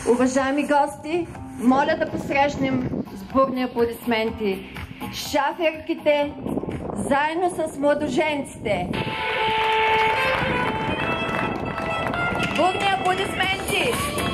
Уважаеми гости, моля да посрещнем с бурни аплодисменти шаферките заедно с младоженците. Бурни аплодисменти!